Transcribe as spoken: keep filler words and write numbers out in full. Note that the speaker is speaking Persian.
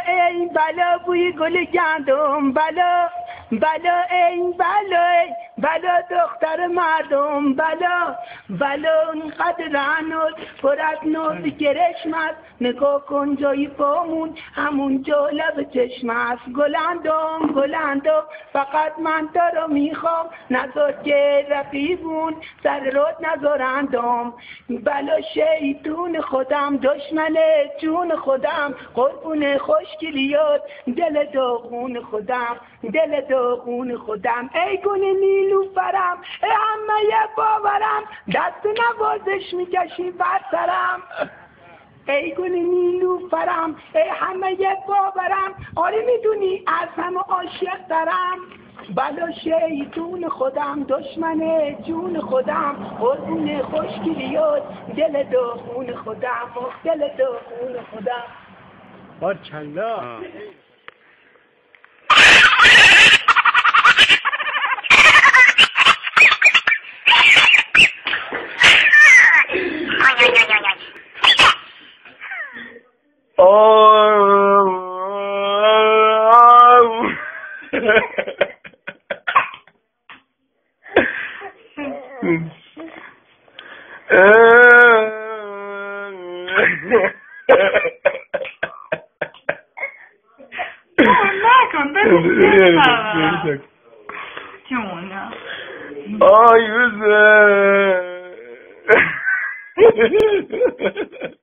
ای بلا بوی گل گندم بلا بلا ای بلا ای بلا دختر مردم بلا بلا اینقدر رعنات پر از ناز گرشم است نگاه کن جای پامون همون جا لب چشم است گلندم گلندم فقط من تا رو میخوام نذار که رقیبون سر رود نذارندم بلا شیطون خودم دشمن جون خودم قربون خوشگلیات دل داغون خودم دل داغون خودم ای گل نیلوفرم ای همه باورم دست نوازش میکشی بر سرم ای گل نیلوفرم ای همه باورم آره میدونی از همه عاشق دارم بلا شیطون خودم دشمن جون خودم قربون خوشگلیات دل داغون خودم دل داغون خودم بارکلا نکن ببین جونه آی بزن